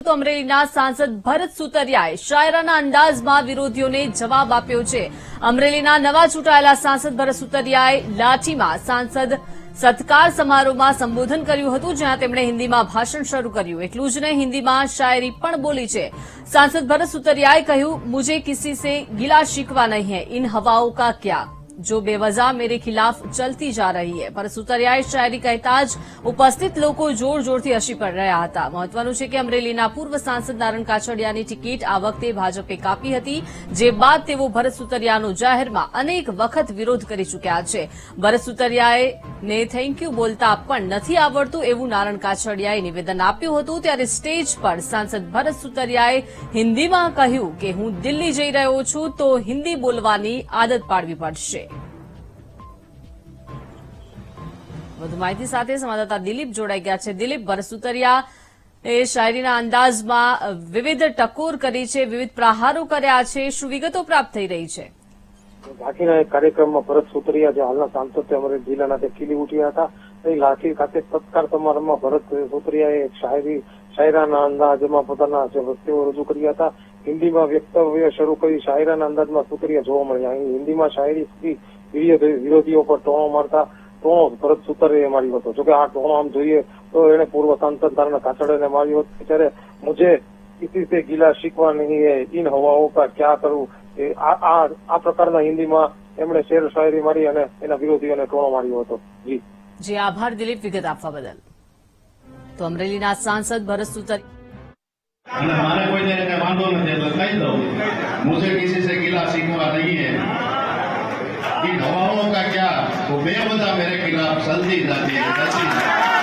તો અમરેલીના સાંસદ ભરત સુતરિયાએ શાયરાના અંદાજમાં વિરોધીઓને જવાબ આપ્યો છે। અમરેલીના નવા ચૂંટાયેલા સાંસદ ભરત સુતરિયાએ લાઠીમાં સાંસદ સત્કાર સમારોહમાં સંબોધન કર્યું હતું, જ્યાં તેમણે હિન્દીમાં ભાષણ શરૂ કર્યું। એટલું જ નહીં, હિન્દીમાં શાયરી પણ બોલી છે। સાંસદ ભરત સુતરિયાએ કહ્યું, मुझे किसी से गिला शिकवा नहीं है, इन हवाओं का क्या जो बेवजह मेरे खिलाफ चलती जा रही है। पर સુતરિયાએ શાયરી કહેતા જ ઉપસ્થિત લોકો જોરજોરથી હસી પડ રહ્યા હતા। મહત્વનું છે કે અમરેલીના પૂર્વ સાંસદ નારણ કાછડિયાની ટિકિટ આ વખતે ભાજપે કાપી હતી, જે બાદ તેઓ ભરત સુતરિયાનો જાહેરમાં અનેક વખત વિરોધ કરી ચૂક્યા છે। ભરત સુતરિયાને થેન્ક યુ બોલતા પણ નથી આવડતું એવું નારણ કાછડિયાએ નિવેદન આપ્યું હતું। ત્યારે સ્ટેજ પર સાંસદ ભરત સુતરિયાએ હિન્દીમાં કહ્યું કે હું દિલ્હી જઈ રહ્યો છું, તો હિન્દી બોલવાની આદત પાડવી પડશે। વધુ માહિતી સાથે સંવાદદાતા દિલીપ જોડાઈ ગયા છે। દિલીપ, ભરત સુતરિયા એ શાયરીના અંદાજમાં વિવિધ ટકોર કરી છે, વિવિધ પ્રહારો કર્યા છે, શું વિગતો પ્રાપ્ત થઈ રહી છે? લાઠીના એક કાર્યક્રમમાં ભરત સુતરિયા જે હાલના સાંસદ અમરેલી જિલ્લાના તે ખીલી ઉઠ્યા હતા। એ લાઠી ખાતે સત્કાર સમારંભમાં ભરત સુતરિયાએ એક શાયરાના અંદાજમાં પોતાના જે વસ્તુઓ રજૂ કર્યા હતા। હિન્દીમાં વક્તવ્ય શરૂ કરી શાયરાના અંદાજમાં સુતરિયા જોવા મળ્યા। અહીં હિન્દીમાં શાયરી સુધી વિરોધીઓ પર ટોણો મારતા ટોણો ભરત સુતરિયાએ માર્યો હતો। જોકે આ ટોણો આમ જોઈએ તો એને પૂર્વ સાંસદ નારણ કાછડિયાને માર્યો હતો। ત્યારે મુझे किसी से गिला शिकवा नहीं है, इन हवाओं का क्या करूं, આ પ્રકારના હિન્દીમાં એમણે શેર શાયરી મારી અને એના વિરોધીઓને ટોણો માર્યો હતો। જી આભાર દિલીપ, વિગત આપવા બદલ। તો અમરેલીના સાંસદ ભરત સુતરિયા અને મારે કોઈ જગ્યાએ વાંધો નથી એટલે કહી દઉં, मुझे किसी से गिला शिकवा नहीं है, इन हवाओं का क्या वो बेवजह मेरे खिलाफ चलती जाती है।